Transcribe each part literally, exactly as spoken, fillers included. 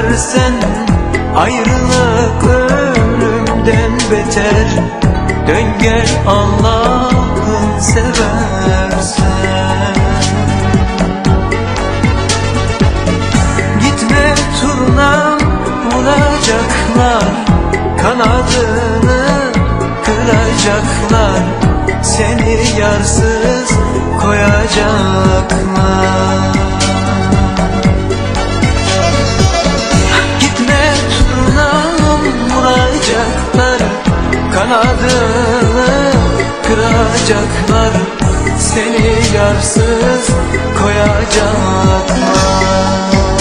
seversen ayrılık ölümden beter. Dön gel Allah'ın seversen. Gitme turnam, vuracaklar, kanadını kıracaklar, seni yarsız koyacaklar. Gitme turnam, vuracaklar, kanadını kıracaklar, seni yarsız koyacaklar.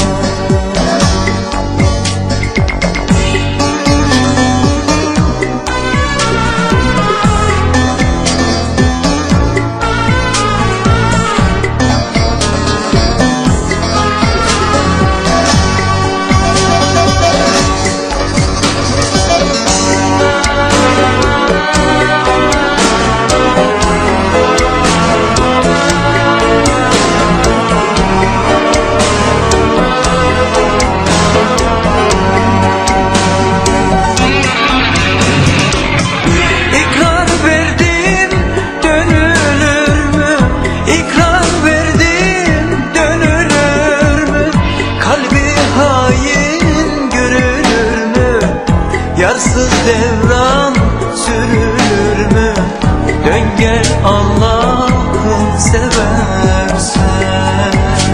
Yarsız devran sürülür mü? Dön gel Allah'ın seversen.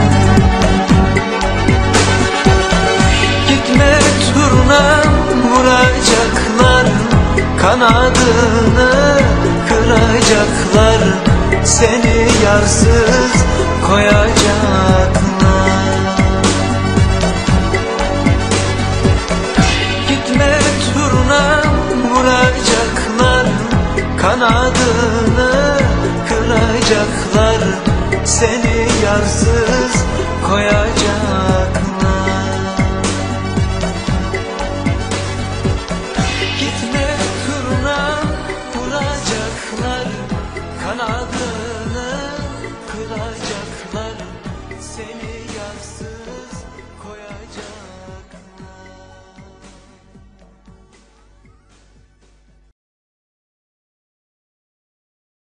Gitme turnam, vuracaklar, kanadını kıracaklar, seni yarsız koyacaklar. Vuracaklar, kanadını kıracaklar, seni yarsız koyacaklar.